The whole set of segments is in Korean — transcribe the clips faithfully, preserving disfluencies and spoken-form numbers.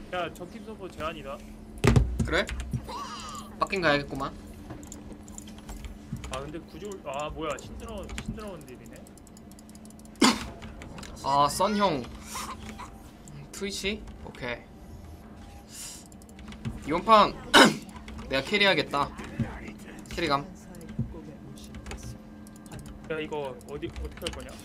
야 적팀 서버 제한이다. 그래? 빡긴 가야겠구만. 아 근데 구조 아 뭐야 신드라운 신드라운 딜이네. 아 썬형 트위치? 오케이. 이번 판 내가 캐리하겠다. 캐리감. 야 이거 어디 어떻게 할 거냐?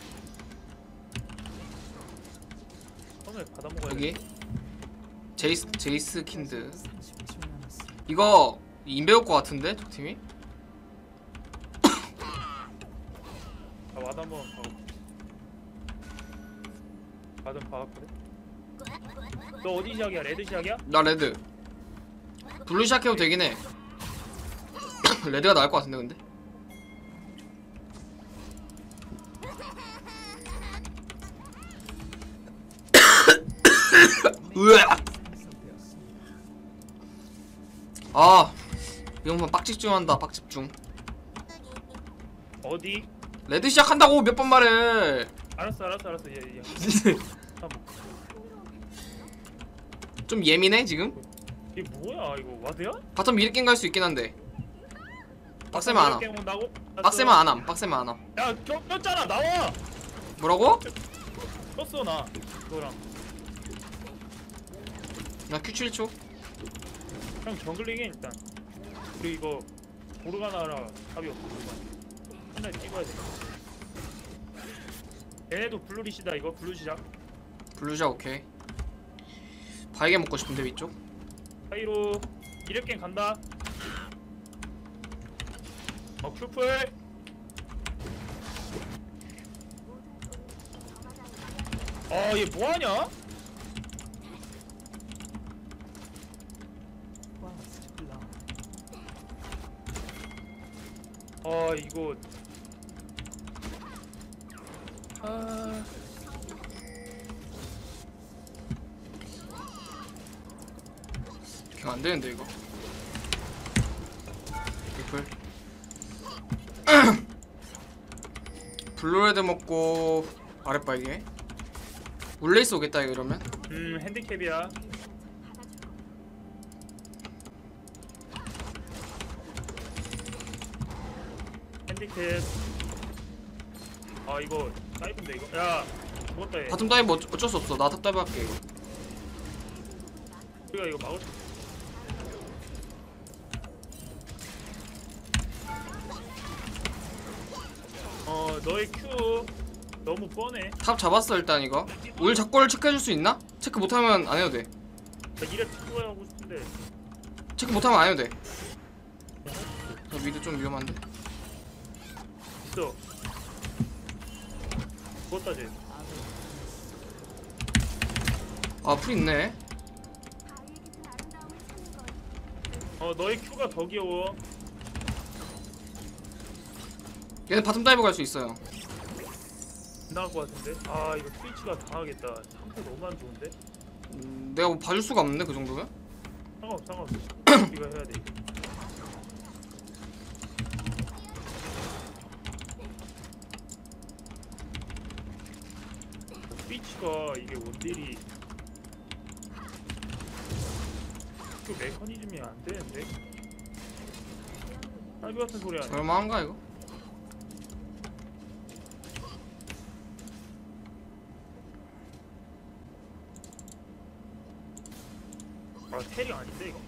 처음에 받아 먹어야 돼. 여기 제이스 제이스 킨드. 이거 인베올 것 같은데 저 팀이? 아 와드 한번 박아. 와드 박았거든. 너 어디 시작이야? 레드 시작이야? 나 레드. 블루 시작해도 되긴 해. 레드가 나을 것 같은데 근데. 으아. 아 이런 건 빡집중한다. 빡집중. 어디? 레드 시작한다고 몇 번 말해. 알았어 알았어 알았어 얘 얘. 좀 예민해 지금? 이게 뭐야 이거 와드야? 바텀 미리게임 갈 수 있긴 한데 빡세면 안함. 게임 온다고? 빡세면 안함. 빡세면 안함. 야 껴, 꼈잖아 나와. 뭐라고? 꼈어 나 너랑. 나 큐 칠 초. 형 정글링해 일단. 우리 이거 모르가나라 답이 없어. 하나 찍어야 돼. 얘네도 블루리시다 이거 블루 시작. 블루샤 오케이. 바이게 먹고 싶은데 위쪽. 사이로 이랩갱 간다. 어 큐플. 아얘 뭐하냐? 아 이거 아 이거 안 되는데 이거. 리플. 블루레드 먹고 아랫바이게. 울레이스 오겠다 이거 이러면. 음 핸디캡이야. 핸디캡. 아 이거 사이브인데 이거. 야 죽었다 얘. 바텀 다이브 어쩌, 어쩔 수 없어. 나 탑 다이브 할게 이거. 우리가 이거 막을 수. 어 너의 큐 너무 뻔해. 탑 잡았어 일단 이거. 울 작골 체크해줄 수 있나? 체크 못하면 안 해도 돼. 나 이랩 찍어야 하고 싶은데. 체크 못하면 안 해도 돼. 저 미드 좀 위험한데. 있어. 죽었다 쟤. 아 풀 있네. 어 너의 큐가 더 귀여워. 얘네 바텀 다이브 갈 수 있어요. 나갈 것 같은데. 아 이거 트위치가 당하겠다. 상태 너무 안 좋은데. 음, 내가 뭐 봐줄 수가 없는데 그 정도면? 상관없어 상관없어. 우리가 해야 돼. 트위치가 이게 원딜이 그 메커니즘이 안 되는데. 딸기 같은 소리 하네. 얼마한가 이거? 아 텔이 아닌데 이거.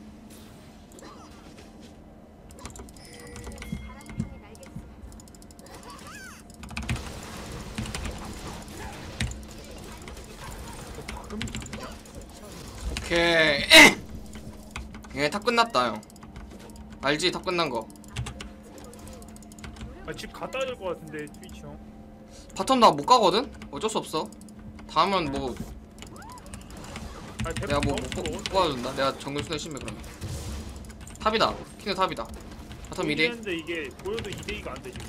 오케이. 얘 탑 끝났다 형. 알지 탑 끝난 거. 아, 집 갔다 와야 될 것 같은데 트위치 형. 바텀 나 못 가거든? 어쩔 수 없어. 다음은 뭐 아, 내가 뭐 못 뽑아준다. 내가 정글 순위 심해 그러면. 탑이다. 킹드 탑이다. 바텀 이 대. 근데 이게 보여도 이 대 이가 안 되지.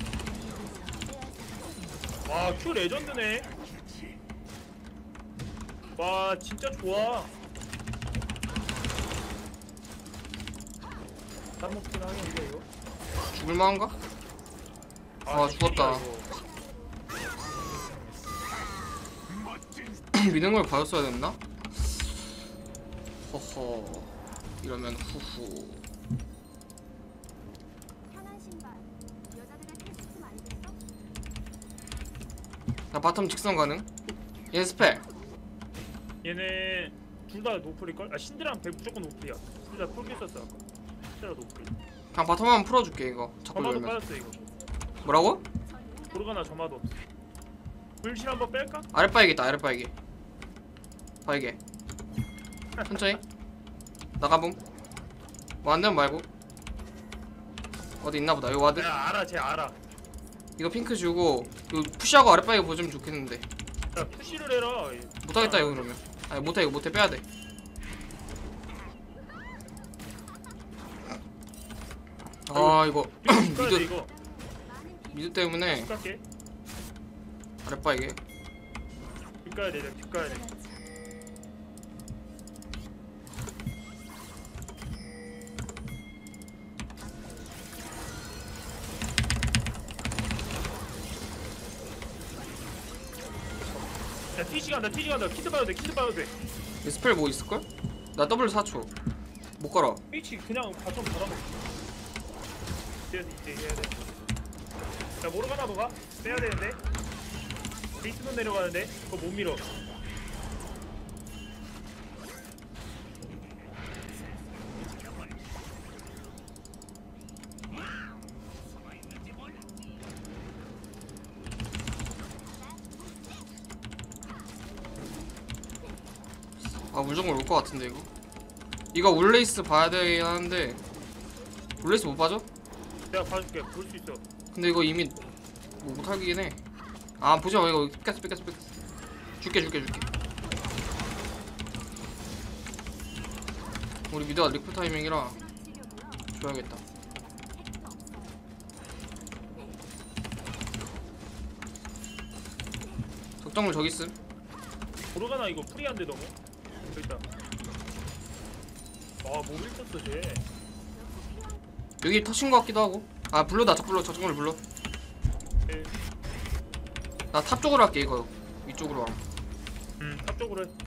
와, 큐 레전드네. 와, 진짜 좋아. 땀 먹긴 하겠는데 이거. 죽을만한가? 아, 죽었다. 미는 걸 봐줬어야 됐나? 허허. 이러면 후후. 편한 신발. 여자들의 필수품 아니겠어? 나 바텀 직선 가능? 얘 스펠. 얘네 둘 다 노플일걸? 아 신드랑 백 무조건 노플이야. 둘 다 풀기 썼어 아까. 신드랑 노플. 그냥 바텀 한번 풀어줄게 이거. 자꾸 점화도 열면. 빠졌어 이거. 뭐라고? 모르가나 점화도 없어. 불실 한번 뺄까? 아랫바이게다 아랫바이게. 바이게. 천천히. 나가봄. 뭐 안되면 말고. 어디 있나보다. 이거 와드. 야 알아 쟤 알아. 이거 핑크 주고 이거 푸시하고 아랫바이게 보여주면 좋겠는데. 야 푸시를 해라. 못하겠다 이거 그러면. 아니 못해 이거 못해 빼야돼. 아 이거 미드 미드 이거. 미드 때문에 집 갈게. 아랫바이게. 집 가야 돼. 집 가야 돼. 야 티시 간다. 티시 간다. 키드 봐도 돼. 키드 봐도 돼. 이 스펠 뭐 있을걸? 나 더블 사 초 못 걸어. H 그냥 바텀 받아먹. 이제 이제 해야 돼. 야 모르가나 너가 빼야 되는데. 베이스만 내려가는데 그거 못 밀어. 아 물정글 올 것 같은데 이거. 이거 울레이스 봐야 되긴 하는데 울레이스 못 봐줘? 내가 봐줄게. 볼 수 있어. 근데 이거 이미 뭐 못하긴 해. 아 보지 마 이거 뺏겼어 뺏겼어 뺏겼어. 줄게 줄게 줄게. 우리 미드가 리플 타이밍이라 줘야겠다. 적정물 저기 있음. 모르가나 이거 프리한데 너무. 여기 있다. 아 모빌 쳤어 쟤. 여기 터친 것 같기도 하고. 아 불러다 적 불러 적정물 불러. 네. 나 탑 쪽으로 할게 이거. 위쪽으로 와. 음, 탑쪽으로 해.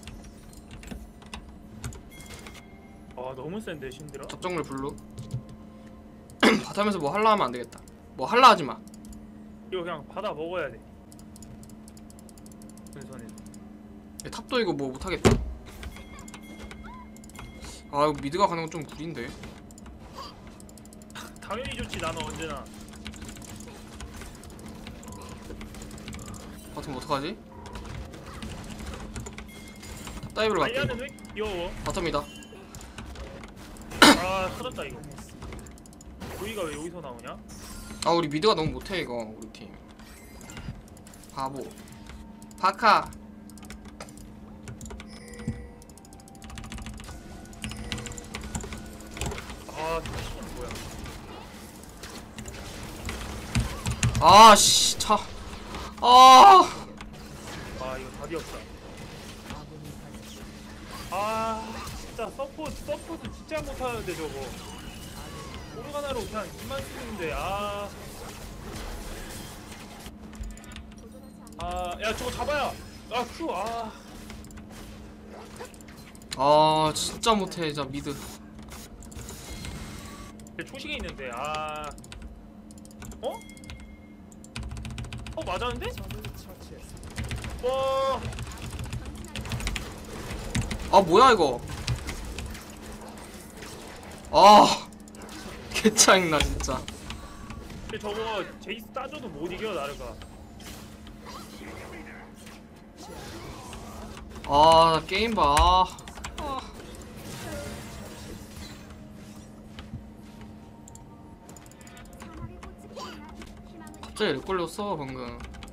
아 너무 센데 신드라. 적정물 불러. 바텀에서 뭐 할라 하면 안 되겠다. 뭐 할라 하지 마. 이거 그냥 받아 먹어야 돼. 순선에. 얘 탑도 이거 뭐 못하겠다. 아 이거 미드가 가는 건 좀 구린데. 당연히 좋지 나는 언제나. 바텀 어떡하지? 탑 다이브로 갈게. 아이아는 왜 귀여워? 바텀이다. 아 터졌다 이거. 우리가 왜 여기서 나오냐? 아 우리 미드가 너무 못해 이거 우리 팀. 바보. 바카. 아 이건 뭐야? 아씨 차. 아. 아 이거 답이 없다. 아 진짜 서포트 서포트 진짜 못하는데 저거. 모르가나로 그냥 이만 쓰는데 아. 아, 야 저거 잡아야. 아, 큐. 아. 아 진짜 못해 진짜 미드. 초식에 있는데. 아. 어? 어, 맞았는데? 와. 아 뭐야 이거. 아 개짜증나 진짜. 근데 저거 제이스 따줘도 못 이겨 나르가. 아 나 게임 봐. 아. 아. 갑자기 렉 걸렸어 방금.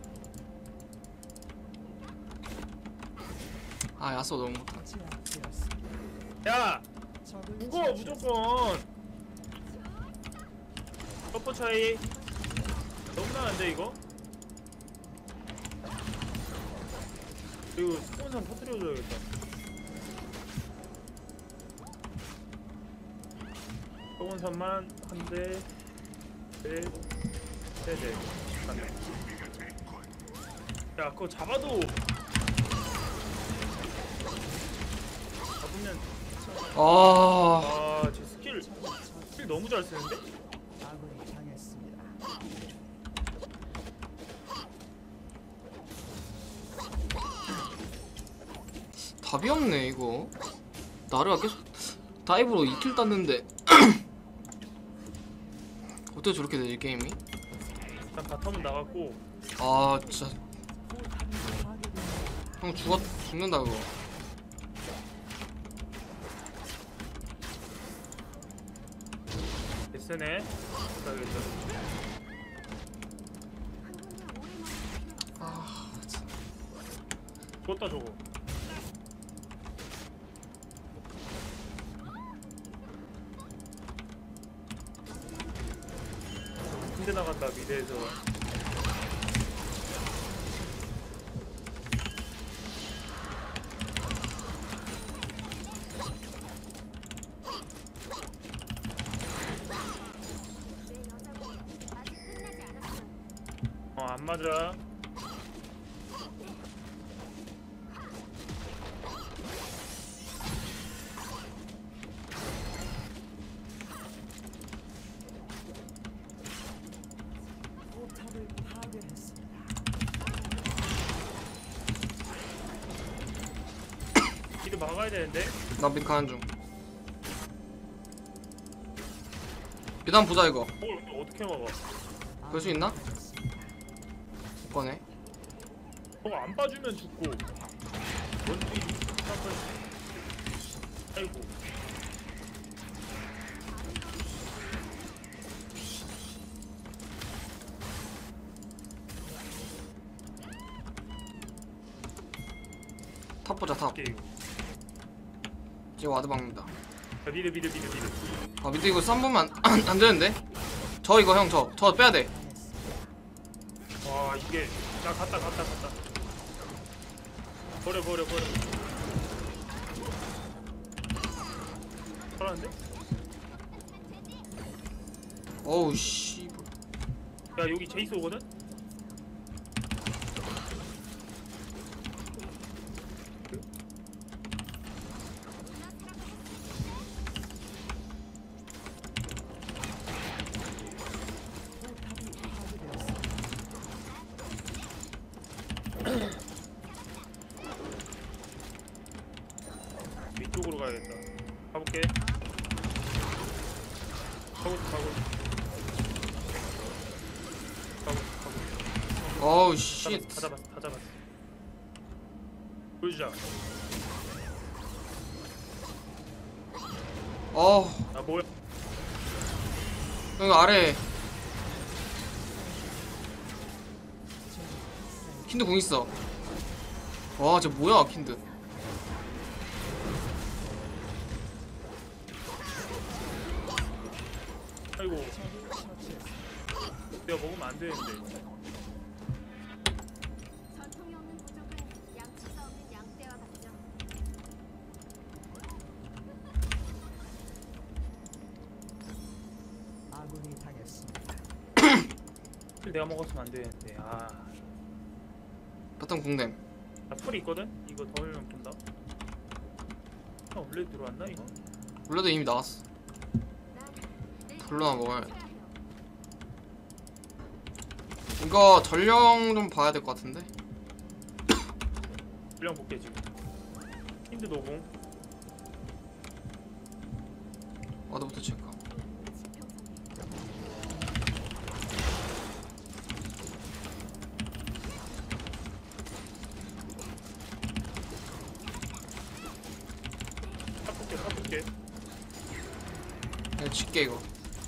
아 야쏘 너무 못하. 야, 무거워 무조건. 서포 차이. 너무 나는데 이거? 이거 스폰선 터뜨려줘야겠다. 스폰선만 한 대, 셋, 세 대. 한 대. 야, 그거 잡아도 잡을 잡으면 아 아제 스킬 스킬 너무 잘 쓰는데? 아군이 당했습니다. 답이 없네 이거. 나르가 계속 다이브로 이 킬 땄는데 어떻게 저렇게 되지 게임이? 일단 바텀은 나갔고 아 진짜 형 죽었 죽는다 그거. 됐으네. 가야겠다. 아 참. 죽었다 저거. 군대 나간다 미대에서. 어 안 맞아. 포탑을 파괴했습니다. 길을 막아야 되는데. 나 빅하는 중. 일단 보자 이거. 뭘 어떻게 막아? 볼 수 있나? 못 꺼내. 저거 안 봐주면 죽고. 원투 아이고. 탑 보자 탑. 게임. 이제 와드 박는다. 자 미드 미드 미드 미드. 아 밑에 이거 쌈 보면 안, 안 되는데? 저 이거 형 저 저 빼야 돼. 와 이게 나 갔다 갔다 갔다. 버려 버려 버려. 살았는데? 어우 씨. 야 여기 제이스 오거든? 위쪽으로 가야겠다. 가볼게. 가고 가고 가고 가고. 어우 씨. 다 잡았어 다 잡았어. 보여주자. 어 아 뭐야? 여기 아래 킨드 공 있어. 와, 쟤 뭐야, 킨드. 아이고. 내가 먹으면 안 되는데. 전통이 없는 부족은 양치가 없는 양떼와 같죠. 아군이 당했습니다. 내가 먹었으면 안 되는데. 아. 바텀 공댐. 나 풀이 있거든? 이거 더 흘리면 푼다. 아, 원래 들어왔나 이거? 원래도 이미 나왔어. 불러나 먹어야 돼. 이거 전령 좀 봐야 될 것 같은데. 불량 볼게 지금. 힌드 노공. 와드부터 체크. 탑볼게 탑볼게. 그냥 칠게 이거.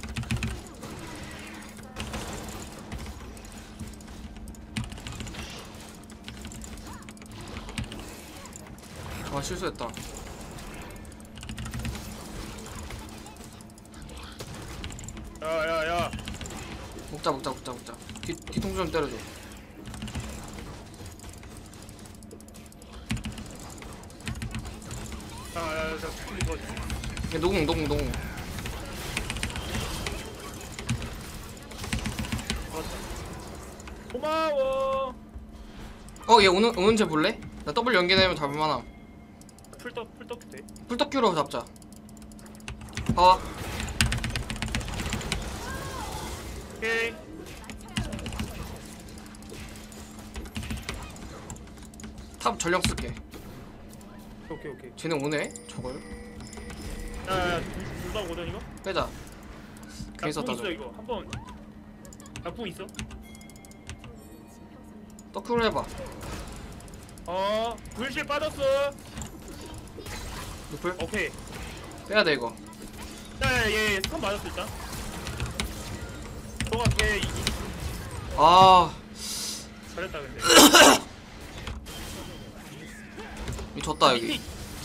아 실수했다. 야야야. 먹자 먹자 먹자 먹자. 뒤 뒤통수 좀 때려줘. 야야야. 자 스킬이 더. 얘 노공 노공 노공. 고마워. 어 얘 오는 오는 쟤 볼래? 나 더블 연계되면 잡을만함. 풀떡 풀떡 돼. 풀떡큐로 잡자. 봐봐. 오케이. 탑 전력 쓸게. 오케이 오케이. 쟤네 오네? 저걸 야야 둘다 오거든 이거? 빼자. 괜히 나궁 썼다 있어 저. 이거 한번. 나궁 있어? 떡큐로 해봐. 어 불실 빠졌어. 루플? 오케이. 빼야돼 이거. 야얘 스턴 맞았어 일단. 너가 걔 이- 아 잘했다 근데. 이 졌다 여기.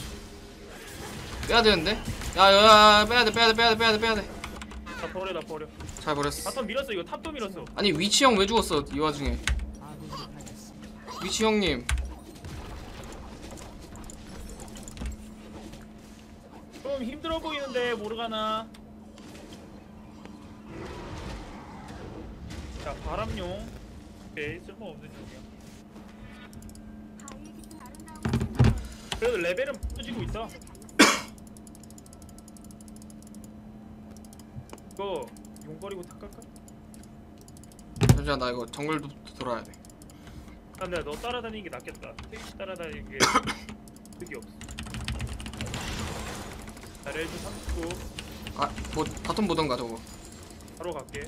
빼야 되는데? 야야야 빼야 돼 빼야 돼 빼야 돼 빼야 돼 빼야 돼. 나 버려 나 버려. 잘 버렸어. 바텀 밀었어 이거 탑도 밀었어. 아니 위치 형 왜 죽었어 이 와중에? 아군이 당했습니다. 위치 형님. 좀 힘들어 보이는데 모르가나. 자 바람용. 오케이 쓸모없는 중이야. 가을 깊은 아름다움을 그래도 레벨은 붙어지고 있어. 이거 용 버리고 탁 갈까? 잠시만 나 이거 정글도 돌아야 돼. 아 근데 너 따라다니는 게 낫겠다. 택시 따라다니는 게 득이 없어. 자 레드 삼십구 아뭐 바텀 보던가 저거. 바로 갈게.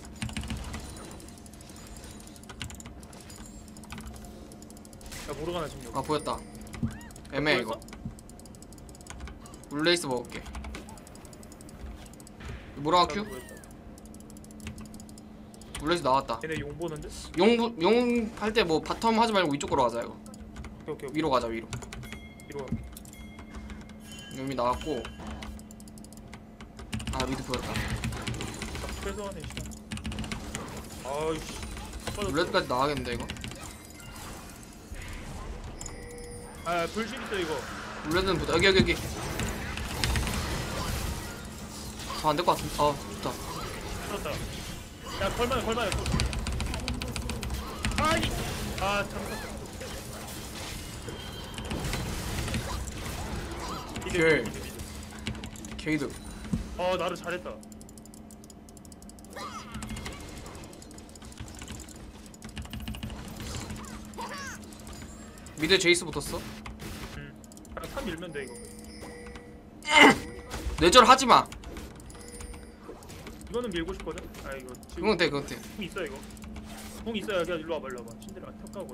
야 모르가나 지금 여기. 아 보였다. 애매해 이거. 룰레이스 먹을게. 뭐라 큐? 룰레이스 나왔다. 얘네 용 보는데? 용용 할 때 뭐 바텀 하지 말고 위쪽으로 가자 이거. 오케이 오케이 오케이. 위로 가자 위로. 위로 갈게. 이미 나왔고. 아 미드 보였다. 최소한의 시간. 아이씨. 룰레이스까지 나가겠는데 이거. 아 불실 있어 이거. 룰레이스는 보자. 여기 여기 여기. 아 안될 것 같은데. 아 좋다. 들었다. 야 걸만해 걸만해. 아니. 아 잠깐. 오케이. 게이드. 어 나를 잘했다. 미드 제이스 붙었어. 응. 그냥 탑 밀면 돼 이거. 뇌절 하지 마. 이거는 밀고 싶거든. 아 이거 지금 그건 돼 그건 돼. 공 있어 이거. 공 있어야 그냥 일로 와봐 일로 와봐. 신들아 턱가고.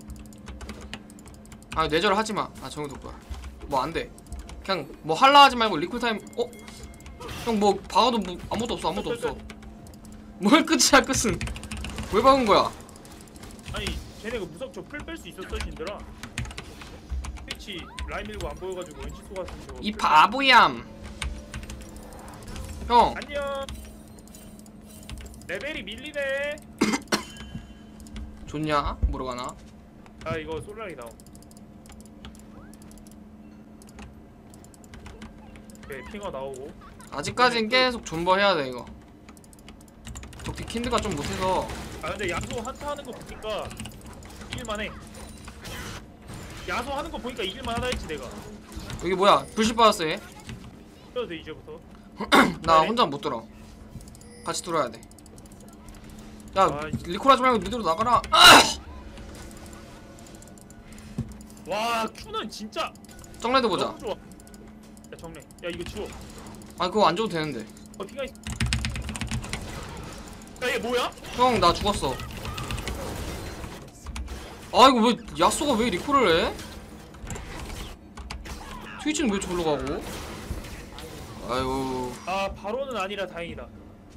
아 뇌절 하지 마. 아 정우 덕구야. 뭐 안 돼. 그냥 뭐 할라 하지 말고 리콜 타임. 어? 형 뭐 박아도 뭐 아무것도 없어 아무것도 없어. 뭘 끝이야 끝은. 왜 박은 거야? 아니 쟤네 그 무섭 저풀 뺄 수 있었어 신들아. 스위치 라인 밀고 안 보여가지고 왠지 속았으면 저거. 이 풀 바보얌. 형 뺄- 안녕. 레벨이 밀리네. 좋냐? 모르가나? 아 이거 솔라리 나옴. 오케이 핑어 나오고. 아직까진 계속 존버해야 돼 이거. 적팀 킨드가 좀 못해서. 아 근데 야소 한타 하는 거 보니까 이길만해. 야소 하는 거 보니까 이길만하다 했지 내가. 여기 뭐야? 불실 받았어 얘. 그래도 돼 이제부터. 나 네. 혼자 못 들어. 같이 들어야 돼. 야 아, 리콜 하지 말고 미드로 나가라. 와 큐는 진짜 정레드 보자. 너무 좋아. 야 정래. 야 이거 지워. 아 그거 안 줘도 되는데. 어 피가 있. 야얘 뭐야? 형 나 죽었어. 아 이거 왜 야쏘가 왜 리콜을 해? 트위치는 왜 저기로 가고? 아이고. 아 바로는 아니라 다행이다.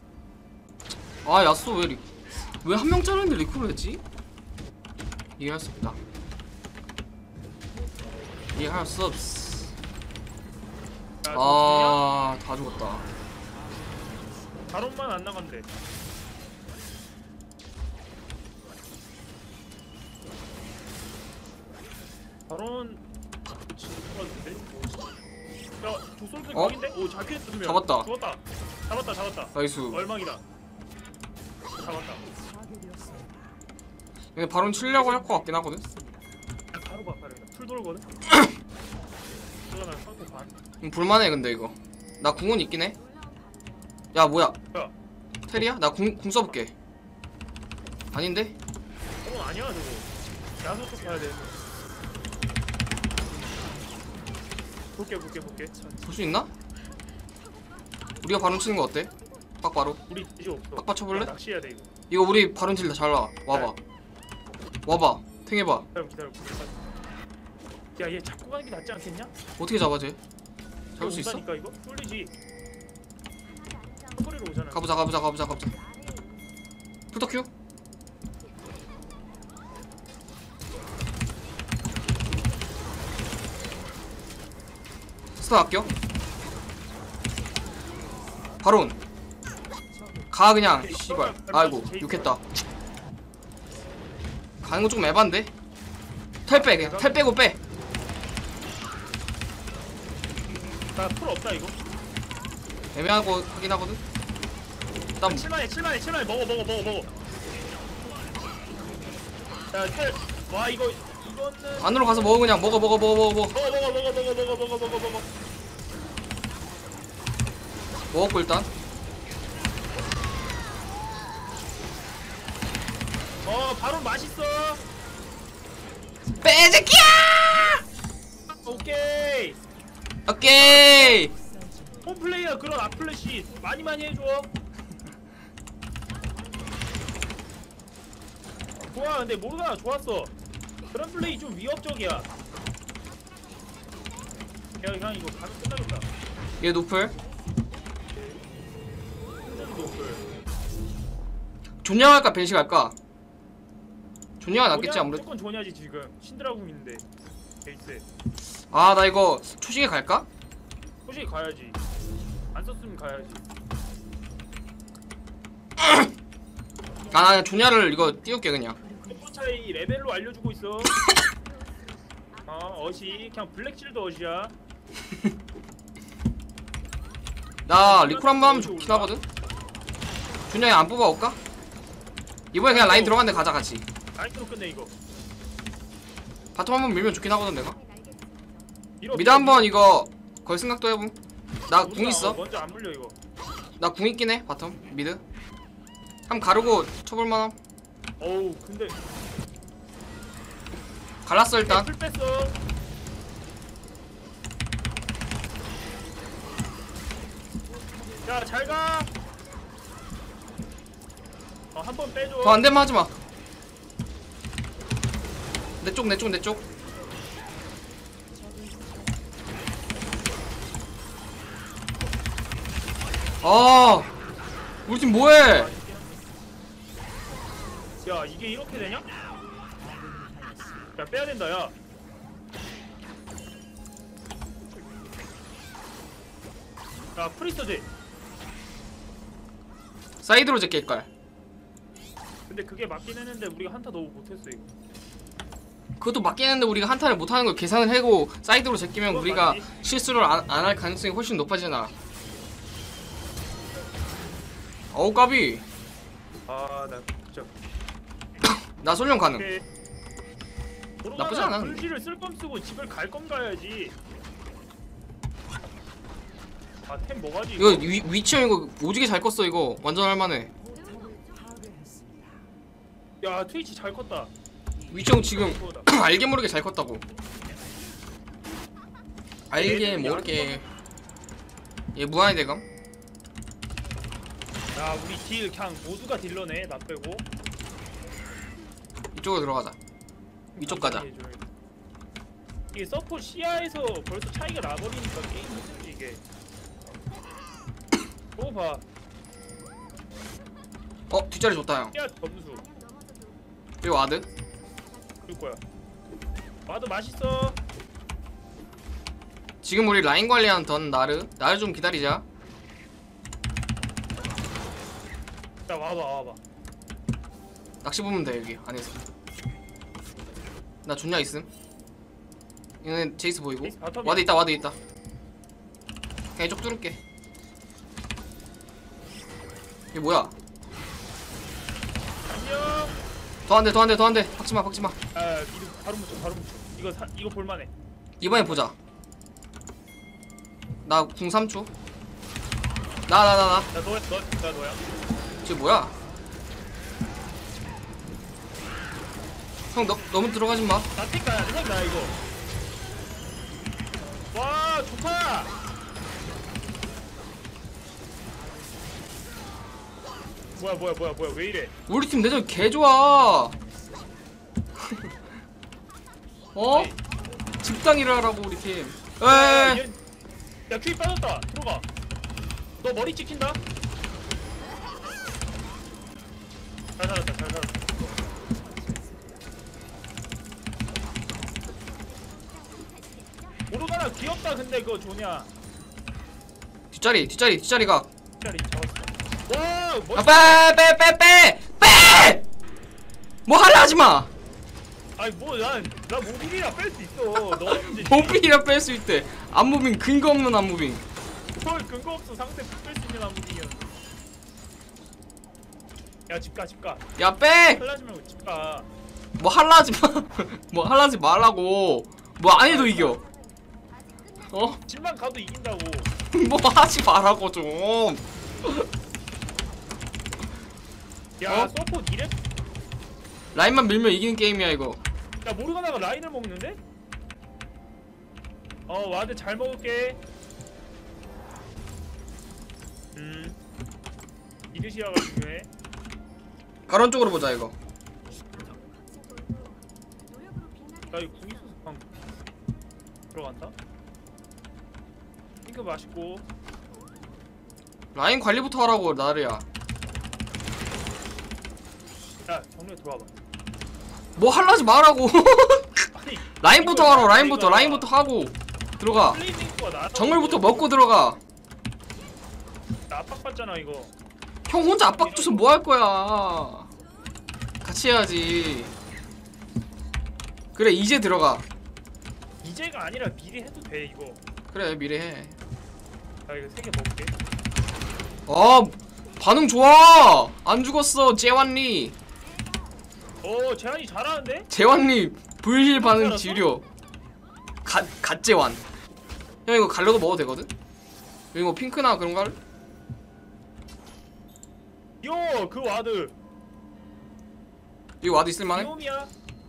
아 야쏘 왜 리... 왜 한 명 짜는데 리콜을 했지? 이해할 수 없다. 이해할 수 없어. 야, 아 다 죽었다. 바론만 안 나가면 돼. 바론 죽었는데? 야 조솔킬 어? 각인데? 오잘 피했어 두명. 잡았다. 죽었다. 잡았다 잡았다. 나이스. 얼망이다. 잡았다. 파괴되었습니다. 근데 바론 치려고 할 것 같긴 하거든. 야, 바로 봐 바로 풀 돌거든. 가져가나 상태 반. 음, 볼만해 근데 이거. 나 궁은 있긴 해. 야 뭐야? 뭐야? 테리야? 나 궁 궁 써볼게. 아닌데? 저건 아니야 저거. 야수 쪽 가야 돼. 볼게 볼게 볼게. 볼 수 있나? 우리가 바론 치는 거 어때? 빡 바로. 우리 이제 없어. 빡빡 쳐볼래? 낚시해야 돼 이거. 이거 우리 바론 칠다 잘 나와. 와봐. 와봐. 탱해봐. 기다려 기다려. 야얘 잡고 가는 게 낫지 않겠냐? 어떻게 잡아 쟤? 잡을 수 있어? 온다니까 이거? 쏠리지. 소리로 오잖아. 가보자 가보자 가보자 가보자. 풀터큐? 스타 아껴? 바론 가 그냥 씨발. 아이고 욕했다. 가는 거 조금 에반데? 텔 빼 그냥 텔 빼고 빼. 나풀 없다 이거. 애매하고 하긴 하거든? 일단 칠만해 칠만해 칠만해 먹어 먹어 먹어 먹어. 야텔와 이거 이거는 안으로 가서 먹어 그냥 먹어 먹어 먹어 먹어 먹어 먹어 먹어 먹어 먹어 먹어 먹어 먹어 먹어. 먹었고 일단 어 바로 맛있어. 빼새끼야! 오케이. 오케이. 홈플레이어 그런 앞플래시 많이 많이 해줘. 좋아 근데 모르가 좋았어. 그런 플레이 좀 위협적이야. 야 그냥 이거 가면 끝나겠다. 얘 노플. 완전 노플. 존냐 할까 벤시 갈까? 존냐가 낫겠지 아무래도. 무조건 조냐지 지금. 신드라고 있는데 베이스. 아 나 이거 초식에 갈까? 솔직히 가야지. 안 썼으면 가야지. 아 나 존냐를 이거 띄울게 그냥. 콤보 차이 레벨로 알려주고 있어. 어 어시 그냥 블랙실드 어시야. 나 리콜 한번 하면 좋긴 하거든? 존냐에 안 뽑아올까? 이번에 그냥 라인 들어갔는데 가자 같이. 라이트로 끝내 이거. 바텀 한번 밀면 좋긴 하거든 내가. 밀어, 미드 밀어, 한번 이거 걸 생각도 해봄. 나 밀어. 궁 있어. 먼저 안 물려 이거. 나 궁 있긴 해 바텀 미드. 한번 가르고 쳐볼만함. 어우 근데 갈랐어 일단. 풀 뺐어. 야 잘가. 어 한 번 빼줘. 더 안되면 하지마. 내쪽 내쪽 내쪽. 아 우리 팀 뭐해? 야 이게 이렇게 되냐? 야 빼야 된다 야. 야 프리스터지. 사이드로 제낄걸. 근데 그게 맞긴 했는데 우리가 한타 너무 못했어 이거. 그것도 맞긴 했는데 우리가 한타를 못하는 걸 계산을 하고 사이드로 제끼면 그건 우리가 맞지. 실수를 안 할 가능성이 훨씬 높아지잖아. 어우 까비. 아나 진짜. 나 솔룡 가능. 오케이. 나쁘지 않아, 근데. 불지를 쓸 거면 쓰고 집을 갈 건 가야지. 아템 뭐가지 이거 이거? 위, 위치형 이거 오지게 잘 컸어 이거. 완전 할만해. 야 트위치 잘 컸다. 위치형 지금 그거다. 알게 모르게 잘 컸다고. 알게 모르게. 얘 무한의 대감. 야 우리 딜 그냥 모두가 딜러네 나 빼고. 이쪽으로 들어가자. 이쪽 가자. 이게 서포 시야에서 벌써 차이가 나버리니까 게임 힘들지 이게. 저거 봐. 어 뒷자리 좋다 형. 시야 점수 그리고 와드. 줄 거야. 와도 맛있어. 지금 우리 라인 관리하는 던 나르. 나르 좀 기다리자. 야 와봐 와봐. 낚시 보면 돼 여기 안에서. 나 존냐 있음. 얘는 제이스 보이고. 제이스 바텀이야. 와드 있다 와드 있다. 그냥 이쪽 뚫을게. 이게 뭐야? 안녕. 더 안돼 더 안돼 더 안돼. 박지마 박지마. 아 미드 바로 묻혀 바로 묻혀. 이거 사, 이거 볼만해. 이번에 보자. 나 궁 삼 초. 나 나 나나 나 너야 너나 너야. 쟤 뭐야? 형 너, 너무 들어가지 마. 나 탱가야 탱가 이거. 와 좋다. 뭐야 뭐야 뭐야 뭐야 왜 이래? 우리 팀 내전 개 좋아. 어? 집당일을 하라고 우리 팀. 야, 에이. 얘- 야 큐이 빠졌다. 들어가. 너 머리 찍힌다. 잘 살았다 잘 살았다. 모르가나 귀엽다. 근데 그거 좋냐? 뒷자리 뒷자리 뒷자리가. 짜리 잡았어. 와 아, 멋있다. 빼, 빼, 빼, 빼, 빼! 뭐 하려 하지 마. 아니 뭐난나 모빌이라 뺄 수 있어. 너 문제지. 모빌이라 뺄 수 있대. 안무빙 근거 없는 안무빙. 뭘 근거 없어. 상대 뺄 수 있는 안무빙이야. 야 집가 집가. 야, 빼. 흘라지 말고 집가. 뭐 하려 하지 마. 뭐 하려 하지 말라고. 뭐 안 해도 이겨. 어? 집만 가도 이긴다고. 뭐 하지 말라고 좀. 야 어? 서포 이래? 라인만 밀면 이기는 게임이야 이거. 야 모르가나가 라인을 먹는데? 어 와드 잘 먹을게. 음 이르시아가 중요해. 가론 쪽으로 보자 이거. 노력으로 빛나는 나 이거 궁 있어서 방금 들어간다. 핑크 맛있고. 라인 관리부터 하라고 나르야. 야 정면 들어와봐. 뭐 하려 하지 말라고. 아니 라인부터 이거 하라. 라인부터 내가 라인부터 하고 들어가. 플레이밍크가 나 정글부터 먹고 들어가. 나 압박받잖아 이거. 형 혼자 압박 줘서 뭐 할 거야. 같이 해야지. 그래 이제 들어가. 이제가 아니라 미리 해도 돼 이거. 그래 미래 해. 나 이거 세 개 먹을게. 아 반응 좋아. 안 죽었어 재환리. 어 재한이 잘하는데? 재환리 불힐 반응 알았어? 지려. 갓 갓재환. 형 이거 갈려도 먹어도 되거든. 여기 뭐 핑크나 그런 거 할래? 요그 와드 여기 와도 있을만해? 귀요미야.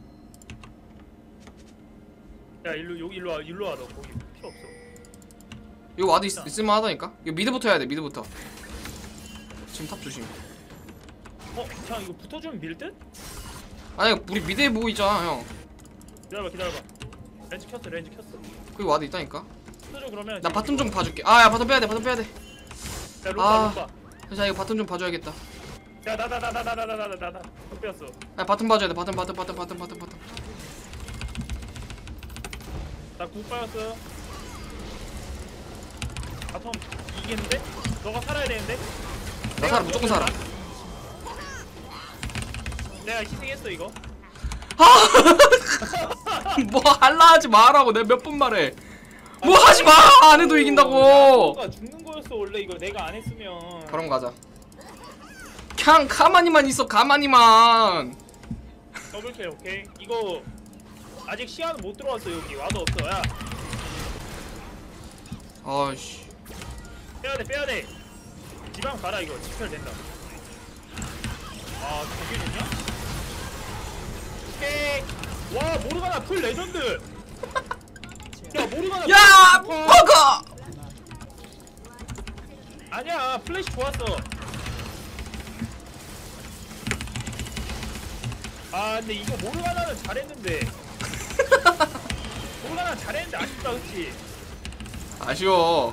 야 일로 여기 일로 와 일로 와. 너 거기 필요 없어. 여기 와도 있, 있을만하다니까. 이거 미드부터 해야 돼 미드부터. 지금 탑 조심. 어? 그냥 이거 붙어주면 밀 듯? 아니 우리 미드에 보고 있잖아 형. 기다려봐 기다려봐. 렌즈 켰어 렌즈 켰어. 거기 와도 있다니까. 붙어줘 그러면. 나 바텀 좀 봐줄게. 아야 바텀 빼야 돼 바텀 빼야 돼. 야 롬바 아. 롬바. 자 이거 바텀 좀 봐줘야겠다. 야나 나 나 나 나 나 나 나 나 나 못 빼었어. 아 바텀 봐줘야 돼 바텀 바텀 바텀 바텀 바텀 바텀. 나국 빠졌어. 바텀 이기겠는데? 너가 살아야 되는데? 나 살아 무조건 살아. 내가 희생했어 이거. 뭐 할라 하지 말라고 내가 몇 번 말해. 뭐 하지 마. 안 해도 이긴다고. 야, 죽는 거였어 원래 이거 내가 안 했으면. 그럼 가자. 그냥 가만히만 있어 가만히만. 더블킬 오케이. 이거 아직 시야는 못 들어왔어 여기. 와도 없어. 야 아이씨. 빼야돼 빼야돼. 지방 가라 이거. 집결 된다. 아 되게 좋냐? 오케이. 와 모르가나 풀 레전드. 야 모르가나. 야 풀- 먹어. 아니야 플래시 좋았어. 아 근데 이거 모르가나는 잘했는데. 모르가나 잘했는데 아쉽다 그치? 아쉬워.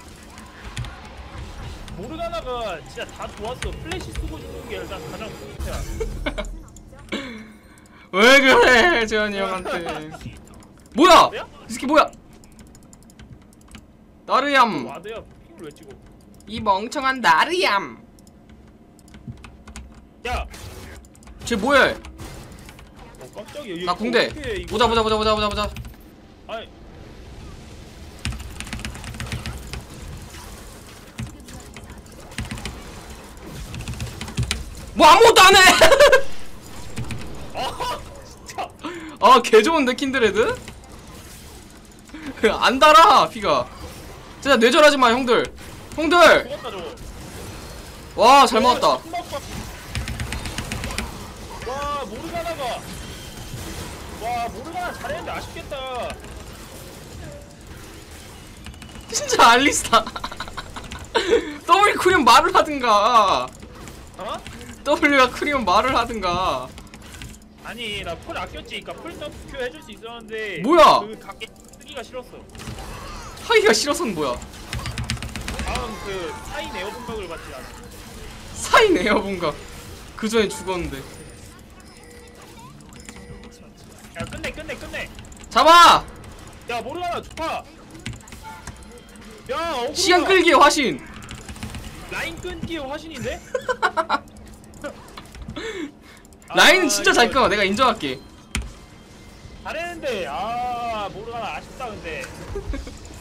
모르가나가 진짜 다 좋았어. 플래시 쓰고 주는 게 일단 가장 포인트야. 왜 그래 재환이 형한테. 뭐야 뭐야? 이 새끼 뭐야. 나르얌. 와드야 핑을 왜 찍어? 이 멍청한 나르얌. 야! 쟤 뭐해. 어 깜짝이야. 얘 나 궁대. 어떻게 해, 이거. 보자 보자 보자 보자 보자 보자. 아니 뭐 아무것도 안 해. 아 진짜. 아 개 좋은데 킨드레드. 안 달아 피가. 진짜 뇌절하지 마 형들. 형들. 죽었다 저거. 와 잘 먹었다. 와 모르가나가. 와 모르가나 잘했는데 아쉽겠다. 진짜 알리스타. W 크리면 말을 하든가. 어? W가 크리면 말을 하든가. 아니 나 풀 아꼈지. 그니까 풀 점프 큐 해줄 수 있었는데 뭐야? 그 각기 쓰기가 싫었어. 하기가 싫어서는 뭐야? 다음 그 사이 네어 분각을 받지 않아. 사이네요 뭔가. 그 전에 죽었는데. 야 끝내 끝내 끝내. 잡아. 야 모르가나 좋다. 야 어그로가. 시간 끌기의 화신. 라인 끊기의 화신인데? 라인은 아, 진짜 잘 이거 끊어. 내가 인정할게. 잘했는데 아 모르가나 아쉽다 근데.